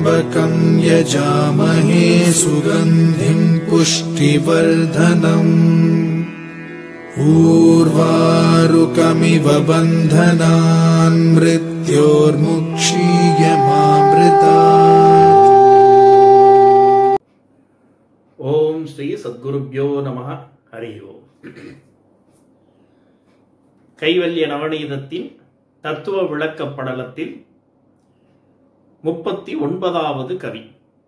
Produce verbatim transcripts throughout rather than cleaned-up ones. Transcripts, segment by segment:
त्र्यम्बकं यजामहे सुगन्धिं पुष्टिवर्धनम् ऊर्वारुकमिव बन्धनान् मृत्योर्मुक्षीयमामृतात्। ओम श्री सद्गुरुभ्यो नमः। हरि ओम। கைவல்ய நவநீதத்தின் தத்துவ விளக்க படலத்தில் முப்பத்தி ஒன்பதாவது கவி.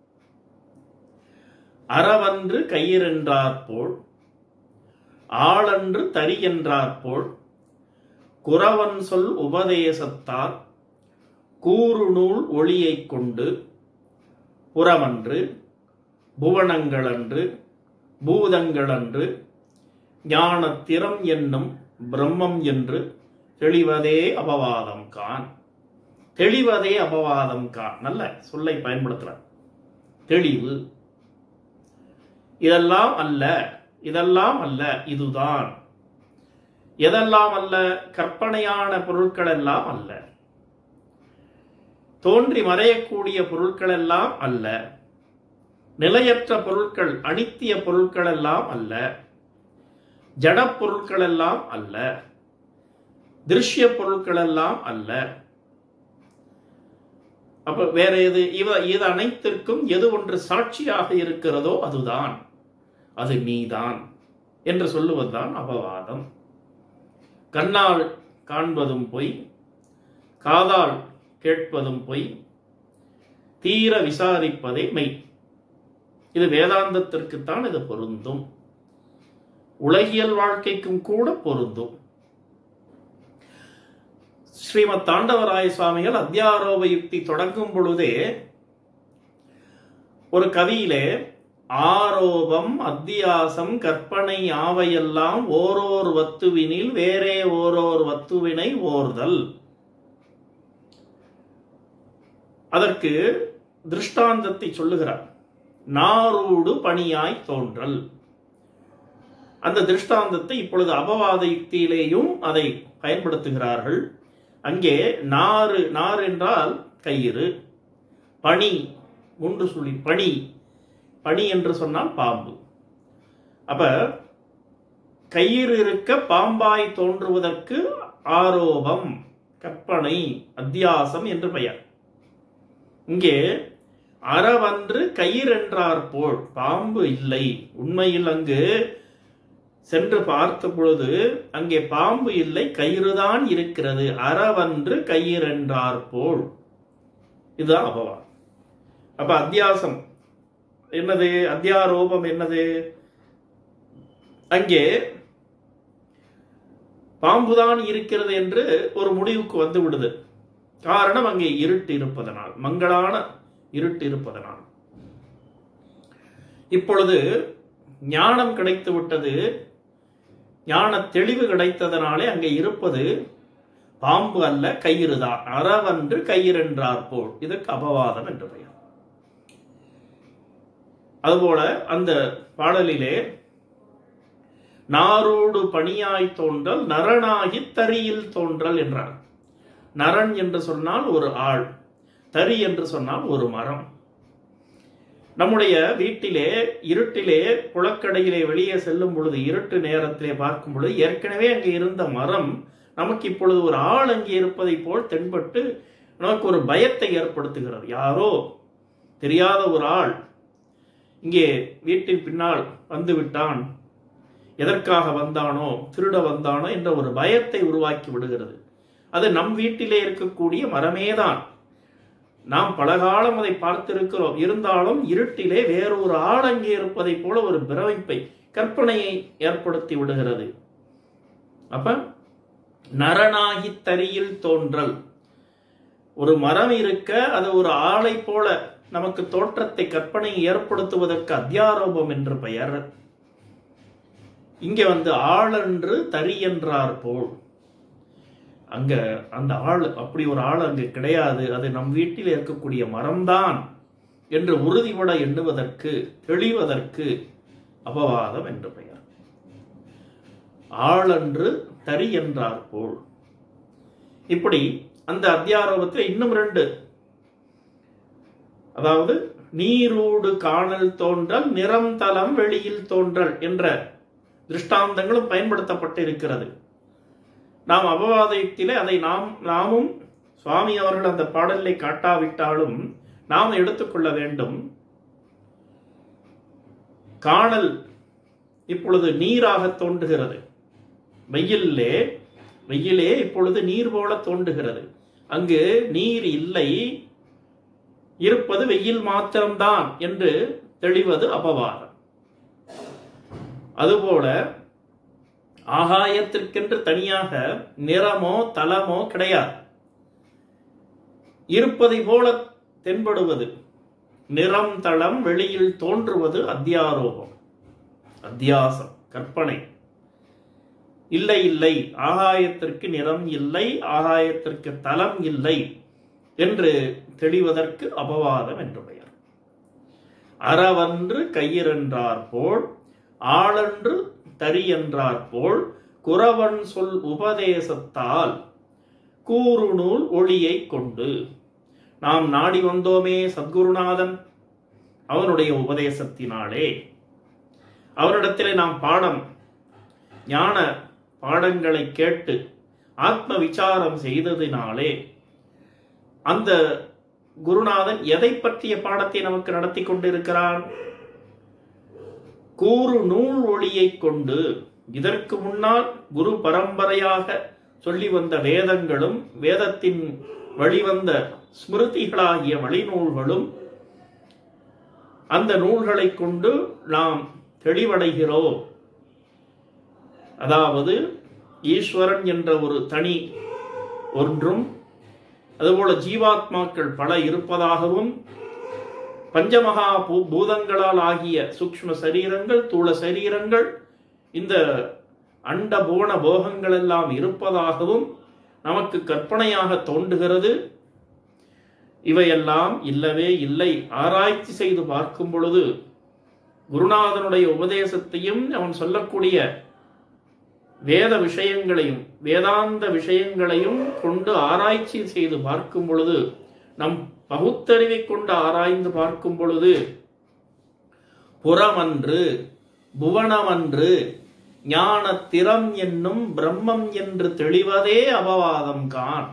அறவன்று கயிறென்றாற்போல் ஆளன்று தரி என்றாற்போல் குறவன் சொல் உபதேசத்தால் கூறுநூல் ஒளியைக் கொண்டு புறமன்று புவனங்களன்று பூதங்களன்று ஞானத்திறம் என்னும் பிரம்மம் என்று தெளிவதே அபவாதம் கான். தெளிவதே அபவாதம் கான். நல்ல சொல்லை பயன்படுத்துறார். தெளிவு. இதெல்லாம் அல்ல, இதெல்லாம் அல்ல, இதுதான். எதெல்லாம் அல்ல? கற்பனையான பொருட்கள் எல்லாம் அல்ல, தோன்றி மறையக்கூடிய பொருட்கள் எல்லாம் அல்ல, நிலையற்ற பொருட்கள் அனித்திய பொருட்கள் எல்லாம் அல்ல, ஜட பொருட்கள் எல்லாம் அல்ல, திருஷ்ய பொருட்கள் எல்லாம் அல்ல. அப்ப வேற எது? இவ இது அனைத்திற்கும் எது ஒன்று சாட்சியாக இருக்கிறதோ அதுதான், அது நீதான் என்று சொல்லுவதுதான் அபவாதம். கண்ணால் காண்பதும் பொய், காதால் கேட்பதும் பொய், தீர விசாரிப்பதே மெய். இது வேதாந்தத்திற்குத்தான் இது பொருந்தும், உலகியல் வாழ்க்கைக்கும் கூட பொருந்தும். ஸ்ரீமத் தாண்டவராய சுவாமிகள் அத்தியாரோப யுக்தி தொடங்கும் பொழுதே ஒரு கவியிலே ஆரோபம் அத்தியாசம் கற்பனை ஆவையெல்லாம் ஓரோர் வத்துவினில் வேறே ஓரோர் வத்துவினை ஓர்தல். அதற்கு திருஷ்டாந்தத்தை சொல்லுகிறார். நாரூடு பணியாய் தோன்றல். அந்த திருஷ்டாந்தத்தை இப்பொழுது அபவாத யுக்தியிலேயும் அதை பயன்படுத்துகிறார்கள். அங்கே நாறு, நார் என்றால் கயிறு, பணி மூன்று சுழி, பணி பணி என்று சொன்னால் பாம்பு. அப்ப கயிறு இருக்க பாம்பாய் தோன்றுவதற்கு ஆரோபம், கற்பனை, அத்தியாசம் என்று பெயர். இங்கே அறவன்று கயிறென்றாற்போல் பாம்பு இல்லை. உண்மையில் அங்கு சென்று பார்த்த பொழுது அங்கே பாம்பு இல்லை, கயிறுதான் இருக்கிறது. அறவன்று கயிறென்றாற்போல். இதுதான் அபவாதம். அப்ப அத்தியாசம் என்னது? அத்தியாரோபம் என்னது? அங்கே பாம்புதான் இருக்கிறது என்று ஒரு முடிவுக்கு வந்து விடுது. காரணம் அங்கே இருட்டு இருப்பதனால், மங்களான இருட்டு இருப்பதனால். இப்பொழுது ஞானம் கிடைத்து விட்டது, ஞான தெளிவு கிடைத்ததனாலே அங்கே இருப்பது பாம்பு அல்ல, கயிறுதான். அறவன்று கயிறென்றாற்போல். இதற்கு அபவாதம் என்று பெயர். அதுபோல அந்த பாடலிலே நாரோடு பணியாய் தோன்றல் நரனாகி தரியில் தோன்றல் என்றார். நரன் என்று சொன்னால் ஒரு ஆள், தரி என்று சொன்னால் ஒரு மரம். நம்முடைய வீட்டிலே இருட்டிலே குளக்கடையிலே வெளியே செல்லும் பொழுது, இருட்டு நேரத்திலே பார்க்கும் பொழுது, ஏற்கனவே அங்கே இருந்த மரம் நமக்கு இப்பொழுது ஒரு ஆள் அங்கே இருப்பதை போல் தென்பட்டு நமக்கு ஒரு பயத்தை ஏற்படுத்துகிறது. யாரோ தெரியாத ஒரு ஆள் இங்கே வீட்டின் பின்னால் வந்து விட்டான், எதற்காக வந்தானோ, திருட வந்தானோ என்ற ஒரு பயத்தை உருவாக்கி விடுகிறது. அது நம் வீட்டிலே இருக்கக்கூடிய மரமேதான். நாம் பலகாலம் அதை பார்த்திருக்கிறோம். இருந்தாலும் இருட்டிலே வேறொரு ஆள் அங்கே இருப்பதை போல ஒரு பிரமிப்பை, கற்பனையை ஏற்படுத்தி விடுகிறது. அப்ப நரனாகி தரியில் தோன்றல். ஒரு மரம் இருக்க அது ஒரு ஆளை போல நமக்கு தோற்றத்தை, கற்பனை ஏற்படுத்துவதற்கு அத்தியாரோபம் என்று பெயர். இங்கே வந்து ஆளன்று தரி என்றாற்போல். அங்க அந்த ஆள், அப்படி ஒரு ஆள் அங்கு கிடையாது, அது நம் வீட்டில் இருக்கக்கூடிய மரம்தான் என்று உறுதிபட எண்ணுவதற்கு, தெளிவதற்கு அபவாதம் என்று பெயர். ஆளன்று தரி என்றாற்போல். இப்படி அந்த அத்தியாரோபத்தில் இன்னும் ரெண்டு அதாவது நீரூடு காணல் தோன்றல், நிறம் தலம் வெளியில் தோன்றல் என்ற திருஷ்டாந்தங்களும் பயன்படுத்தப்பட்டு இருக்கிறது. நாம் அபவாத யுக்தியிலே அதை நாம் நாமும் சுவாமி அவர்கள் அந்த பாடலை காட்டாவிட்டாலும் நாம் எடுத்துக்கொள்ள வேண்டும். காணல் இப்பொழுது நீராக தோன்றுகிறது. வெயிலே வெயிலே இப்பொழுது நீர் போல தோன்றுகிறது. அங்கு நீர் இல்லை, இருப்பது வெயில் மாத்திரம்தான் என்று தெளிவது அபவாதம். அதுபோல ஆகாயத்திற்கென்று தனியாக நிறமோ தலமோ கிடையாது. இருப்பதை போல தென்படுவது, நிறம் தளம் வெளியில் தோன்றுவது அத்தியாரோபம், அத்தியாசம், கற்பனை. இல்லை இல்லை, ஆகாயத்திற்கு நிறம் இல்லை, ஆகாயத்திற்கு தலம் இல்லை என்று தெளிவதற்கு அபவாதம் என்று பெயர். அறவன்று கையிறன்றார் போல், ஆளன்று தரி என்றார் போல், குறவன் சொல் உபதேசத்தால் கூறு நூல் ஒளியை கொண்டு. நாம் நாடி வந்தோமே சத்குருநாதன், அவனுடைய உபதேசத்தினாலே, அவரிடத்திலே நாம் பாடம் ஞான பாடங்களை கேட்டு ஆத்ம விசாரம் செய்ததினாலே அந்த குருநாதன் எதை பற்றிய பாடத்தை நமக்கு நடத்தி கொண்டிருக்கிறான்? கூறு நூல் ஒளியை கொண்டு. இதற்கு முன்னால் குரு பரம்பரையாக சொல்லி வந்த வேதங்களும் வேதத்தின் வழிவந்த ஸ்மிருதிகளாகிய வழிநூல்களும், அந்த நூல்களை கொண்டு நாம் தெளிவடைகிறோம். அதாவது ஈஸ்வரன் என்ற ஒரு தனி ஒன்றும், அதுபோல ஜீவாத்மாக்கள் பல இருப்பதாகவும், பஞ்சமகா பூதங்களால் ஆகிய சூக்ஷ்ம சரீரங்கள், தூள சரீரங்கள், இந்த அண்ட போன போகங்கள் எல்லாம் இருப்பதாகவும் நமக்கு கற்பனையாக தோன்றுகிறது. இவையெல்லாம் இல்லவே இல்லை. ஆராய்ச்சி செய்து பார்க்கும் பொழுது குருநாதனுடைய உபதேசத்தையும் அவன் சொல்லக்கூடிய வேத விஷயங்களையும் வேதாந்த விஷயங்களையும் கொண்டு ஆராய்ச்சி செய்து பார்க்கும் பொழுது, நம் பகுத்தறிவை கொண்டு ஆராய்ந்து பார்க்கும் பொழுது, புறமன்று புவனமன்று ஞான திறம் என்னும் பிரம்மம் என்று தெளிவதே அபவாதம் கான்.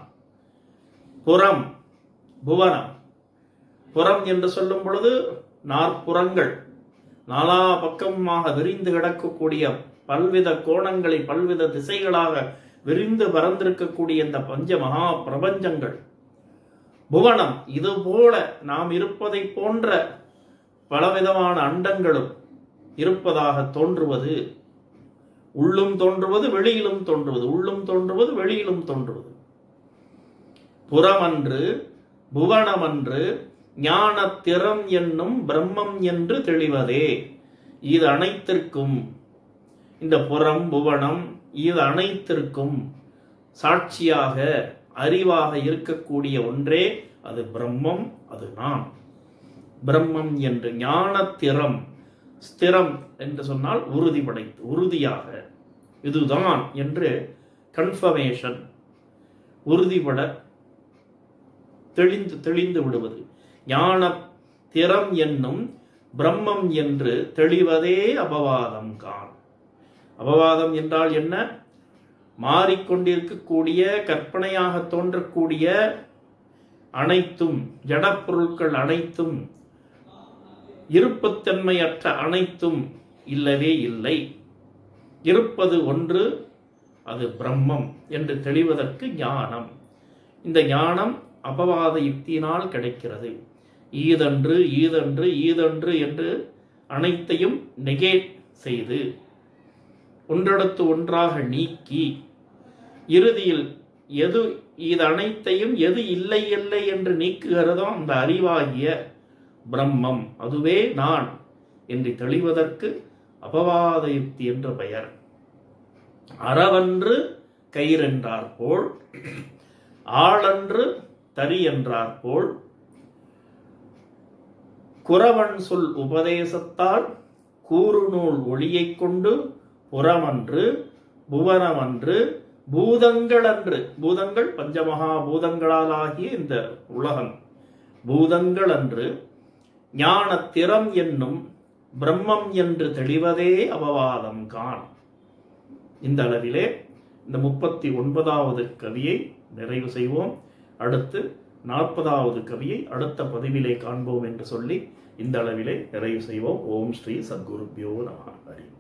புறம் புவனம், புறம் என்று சொல்லும் பொழுது நாற்புறங்கள், நாலா பக்கமாக விரிந்து கிடக்கக்கூடிய பல்வித கோணங்களை பல்வித திசைகளாக விரிந்து பறந்திருக்கக்கூடிய இந்த பஞ்ச மகா பிரபஞ்சங்கள். புவனம், இது போல நாம் இருப்பதை போன்ற பலவிதமான அண்டங்களும் இருப்பதாக தோன்றுவது, உள்ளும் தோன்றுவது வெளியிலும் தோன்றுவது, உள்ளும் தோன்றுவது வெளியிலும் தோன்றுவது. புறமன்று புவனமன்று ஞான திறம் என்னும் பிரம்மம் என்று தெளிவதே. இது அனைத்திற்கும், இந்த புறம் புவனம் இது அனைத்திற்கும் சாட்சியாக அறிவாக இருக்கக்கூடிய ஒன்றே அது பிரம்மம், அது நான். பிரம்மம் என்று ஞான திறம், ஸ்திரம் என்று சொன்னால் உறுதிப்படைத்து உறுதியாக, இதுதான் என்று கன்ஃபர்மேஷன், உறுதிப்பட தெளிந்து தெளிந்து விடுவது. ஞான திறம் என்னும் பிரம்மம் என்று தெளிவதே அபவாதம் கான். அபவாதம் என்றால் என்ன? மாறிக்கொண்டிருக்கக்கூடிய கற்பனையாக தோன்றக்கூடிய அனைத்தும், ஜடப்பொருட்கள் அனைத்தும், இருப்புத்தன்மையற்ற அனைத்தும் இல்லவே இல்லை, இருப்பது ஒன்று, அது பிரம்மம் என்று தெளிவதற்கு ஞானம். இந்த ஞானம் அபவாத யுக்தியினால் கிடைக்கிறது. ஈதன்று ஈதன்று ஈதன்று என்று அனைத்தையும் நெகேட் செய்து ஒன்றடுத்து ஒன்றாக நீக்கி இறுதியில் எது இது அனைத்தையும் எது இல்லை இல்லை என்று நீக்குகிறதோ அந்த அறிவாகிய பிரம்மம், அதுவே நான் என்று தெளிவதற்கு அபவாத யுக்தி என்ற பெயர். அறவன்று கயிறென்றார் போல், ஆளன்று தரி என்றார் போல், குறவன் சொல் உபதேசத்தால் கூறுநூல் ஒளியை கொண்டு, புறமன்று புவனமன்று பூதங்கள் அன்று, பூதங்கள் பஞ்சமகா பூதங்களால் ஆகிய இந்த உலகம், பூதங்கள் அன்று ஞானத்திறம் என்னும் பிரம்மம் என்று தெளிவதே அவவாதம் காண். இந்த அளவிலே இந்த முப்பத்தி ஒன்பதாவது கவியை நிறைவு செய்வோம். அடுத்து நாற்பதாவது கவியை அடுத்த பதிவிலே காண்போம் என்று சொல்லி இந்த அளவிலே நிறைவு செய்வோம். ஓம் ஸ்ரீ சத்குருப்யோ நமः. ஹரி.